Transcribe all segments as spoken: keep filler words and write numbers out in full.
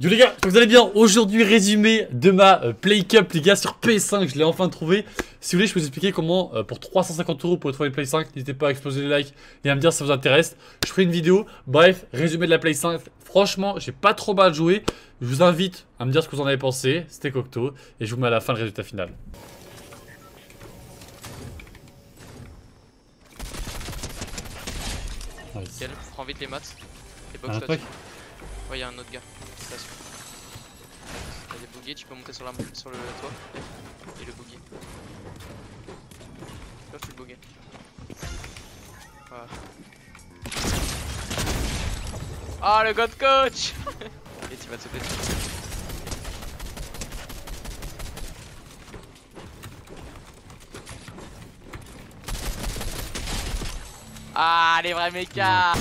Yo les gars, j'espère que vous allez bien. Aujourd'hui, résumé de ma euh, Play Cup les gars sur P S cinq, je l'ai enfin trouvé. Si vous voulez, je peux vous expliquer comment euh, pour trois cent cinquante euros pour trouver une Play cinq. N'hésitez pas à exploser les likes et à me dire si ça vous intéresse. Je ferai une vidéo, bref, résumé de la Play cinq. Franchement, j'ai pas trop mal joué. Je vous invite à me dire ce que vous en avez pensé. C'était Cocteau et je vous mets à la fin le résultat final. Nice. Nickel, prends vite les maths. Les Un box autre là. mec. Ouais, y'a un autre gars. T'as des boogies, tu peux monter sur, la, sur le toit. Et le boogie. Là, je suis le boogie. Voilà. Ah, le god coach. Et tu vas te sauter. Ah, les vrais mechas.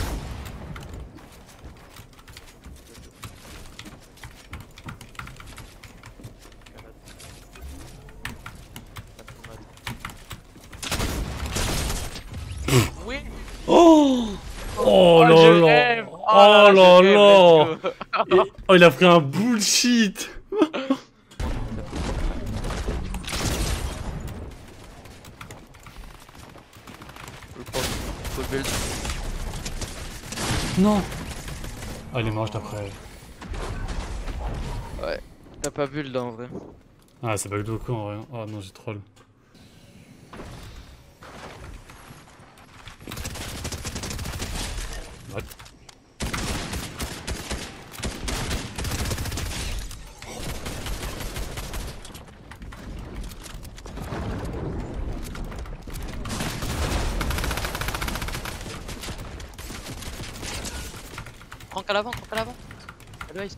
Oui. Oh, oh là je là. rêve. Oh, Oh là là, je là. rêve, let's go. Et- Oh, il a pris un bullshit. Faut build. Non. Ah, il est mort juste après. Ouais, t'as pas build en vrai. Ah, c'est bug de coup en vrai. Oh non, j'ai troll. What? Crank à l'avant, crank à l'avant. Advice.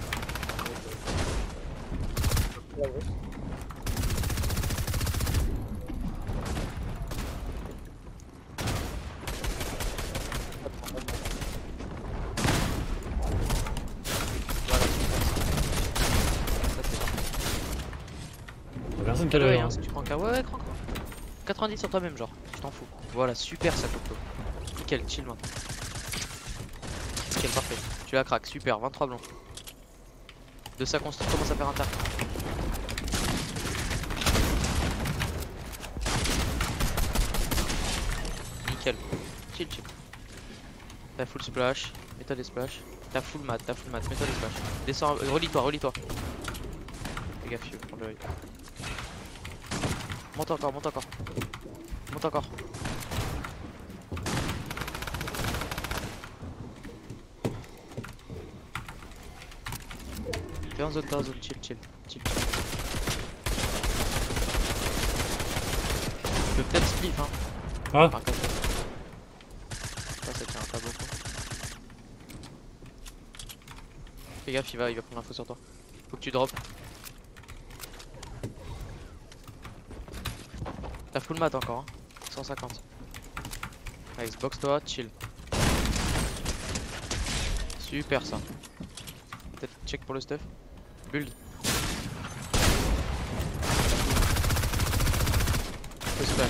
Personne qui a Ouais, le hein, si tu prends qu'à ouais, ouais, crank. quatre-vingt-dix sur toi-même, genre, je t'en fous. Voilà, super ça, Coco. Nickel, chill maintenant. Nickel, parfait. Tu la craques, super, vingt-trois blancs. De ça construit, commence à faire un tap. Nickel, chill, chill. T'as full splash, mets-toi des splash. T'as full mat, t'as full mat, mets-toi des splash. Descends, euh, relis-toi, relis-toi. Fais gaffe, je vais prendre le relis. Monte encore, monte encore. Monte encore. Fais en zone, t'es en zone, chill, chill, chill. Tu peux peut-être split, hein. Ah. Par contre. Ça, ça tient pas beaucoup. Fais gaffe, il va, il va prendre l'info sur toi. Faut que tu drops. T'as full mat encore, hein. cent cinquante. Nice, box toi, chill. Super ça. Peut-être check pour le stuff. Build. Fais splash.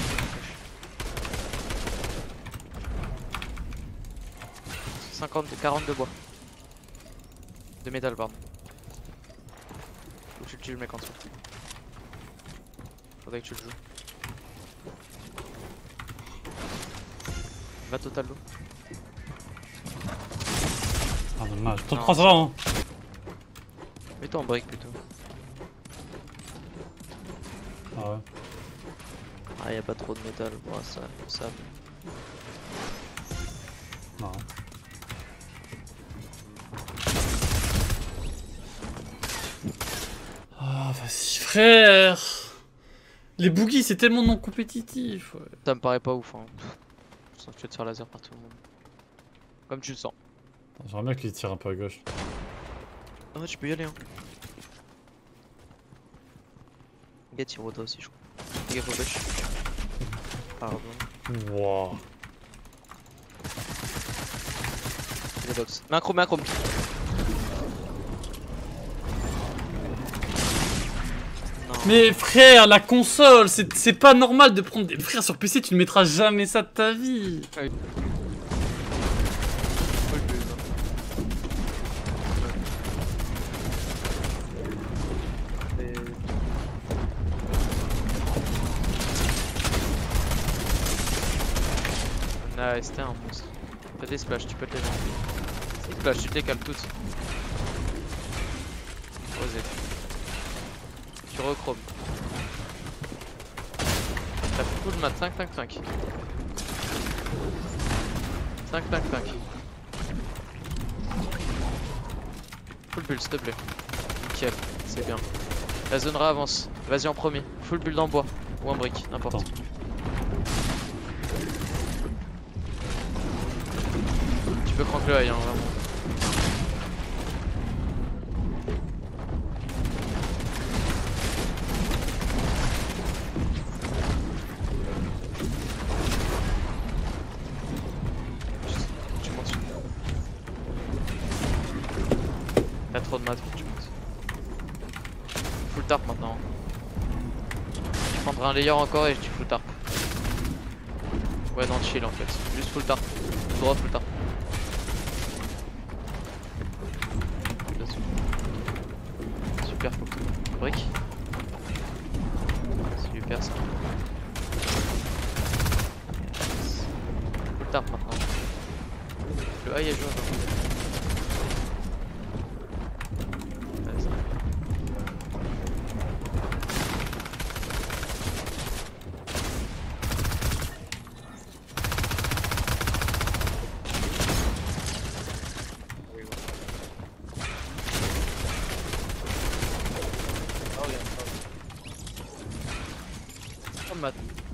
cinquante, quarante de bois. De métal, pardon. Faut que tu le tues le mec en dessous. Faudrait que tu le joues. Va total l'eau. Ah, dommage. Top trois, ça va, hein. Mets-toi en break plutôt. Ah ouais. Ah, y'a pas trop de métal. Bon, ça, ça. Non. Ah, vas-y, frère. Les boogies, c'est tellement non compétitif. Ouais. Ça me paraît pas ouf, hein. Je sens que tu vas te faire laser par tout le monde. Comme tu le sens. J'aimerais bien qu'il tire un peu à gauche. Ah ouais, tu peux y aller, hein. Get il rota aussi, je crois. Fais gaffe au push. Pardon. Wouah. Fais des box. Mets un chrome, mets un chrome. Non. Mais frère, la console, c'est pas normal de prendre des... Frère, sur P C, tu ne mettras jamais ça de ta vie. Ouais. Ah ouais, c'était un monstre. T'as des splash, tu peux te les mettre. Ces splash, tu te les cales toutes. Osez. Tu rechrome. T'as full mat, cinq cinq cinq. cinq cinq cinq. Full build s'il te plaît. Nickel, c'est bien. La zone avance. Vas-y en premier. Full build en bois. Ou en brique, n'importe. Tu peux crank le high, hein, vraiment. Tu montes. Y'a trop de mat, faut que tu montes. Full tarp maintenant. Tu prendras un layer encore et tu full tarp. Ouais, non, chill en fait. Juste full tarp. Tout droit, full tarp. Super, faut que brique. Super ça. Full tarp maintenant. Le high est jouable. Mat.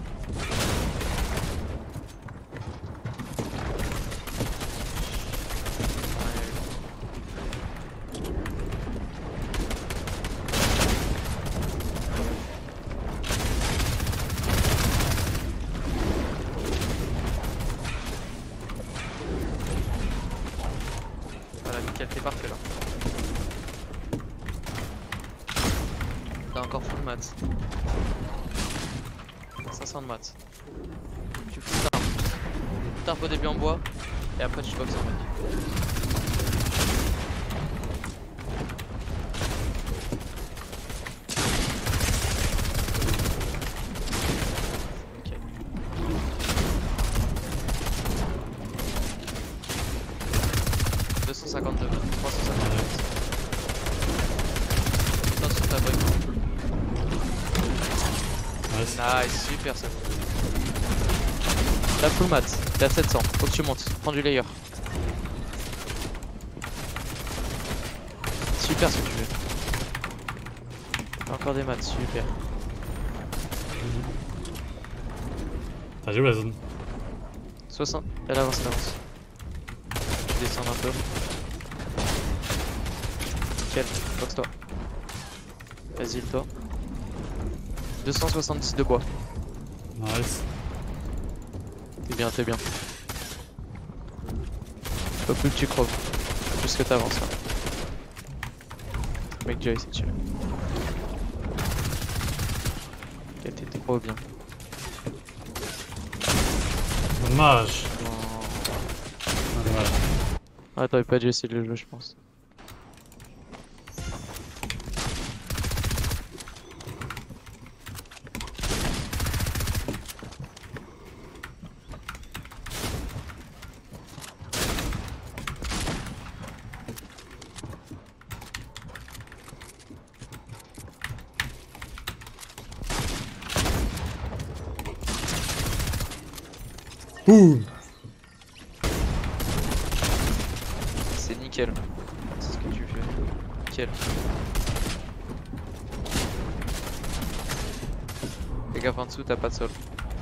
Voilà, nickel, c'est parfait là. T'as encore full mat. cinq cents de maths. Tu fous tarp. Tu tarp au début en bois et après tu boxes en mec. Ok. deux cent cinquante-deux, trois cent cinquante-huit. Putain sur ta brique. Nice, super ça. La full mat, t'es à sept cents, faut que tu montes, prends du layer. Super ce que tu fais. Encore des mats, super. T'as joué la zone. soixante, elle avance, elle avance. Je descends un peu. Nickel, box toi. Vas-y, toi. deux cent soixante-six de bois. Nice. T'es bien, t'es bien. Faut plus que tu creves. Plus que t'avances là. Mec, Joy, c'est chill. Ok, t'es trop bien. Dommage. Non. Ah, dommage. Ah, t'aurais pas dû essayer de le jouer, je pense. Boum. C'est nickel. C'est ce que tu fais. Nickel. Fais gaffe en dessous, t'as pas de sol.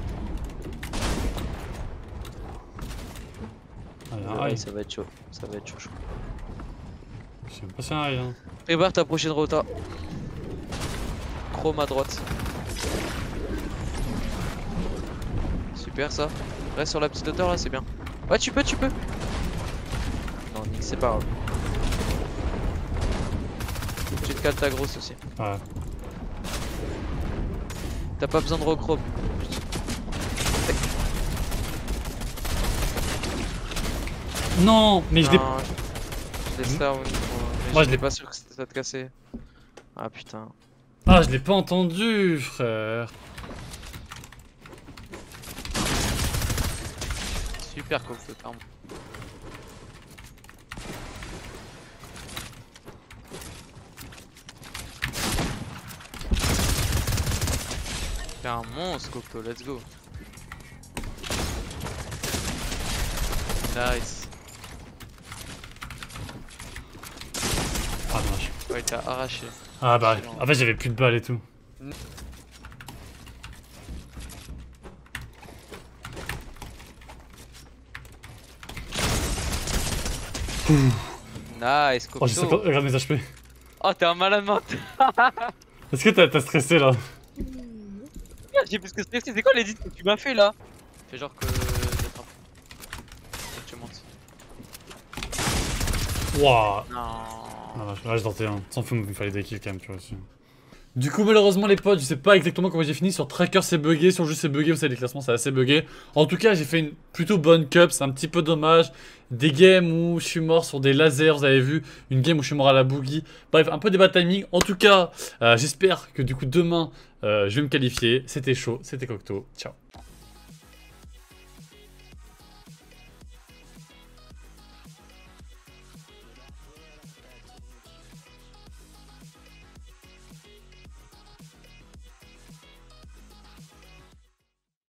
Ah, Ouais, ça va être chaud. Ça va être chaud, chaud. Je sais même pas si un rien. Prépare ta prochaine rota. Chrome à droite. Super ça. Reste sur la petite hauteur là, c'est bien. Ouais, tu peux, tu peux. Non, Nick, c'est pas grave. Tu te cales ta grosse aussi. Ouais. T'as pas besoin de rechrome. Non, mais je l'ai. Non, je laisse ça. Moi, je j'étais l'ai pas sûr que ça te cassait. Ah putain. Ah, je l'ai pas entendu, frère. Super Cocteau, clairement. T'es un monstre Cocteau, let's go. Nice. Ah dommage. Ouais, t'as arraché. Ah bah, Excellent. en fait j'avais plus de balles et tout. Nice Oh, j'ai cinquante... Cocteau. Regarde mes H P. Oh, t'es un malade mental. Est-ce que t'as stressé là? J'ai plus que stressé. C'est quoi l'édit que tu m'as fait là? Fais genre que. J'attrape. Faut que tu montes. Wouah. Non. Ah, là j'ai tenté un. S'en fout, il me fallait des kills quand même, tu vois aussi. Du coup, malheureusement, les potes, je sais pas exactement comment j'ai fini. Sur Tracker, c'est bugué. Sur le jeu, c'est bugué. Vous savez, les classements, c'est assez bugué. En tout cas, j'ai fait une plutôt bonne cup. C'est un petit peu dommage. Des games où je suis mort sur des lasers, vous avez vu. Une game où je suis mort à la boogie. Bref, un peu des bad timing. En tout cas, euh, j'espère que du coup, demain, euh, je vais me qualifier. C'était chaud. C'était Cocteau. Ciao.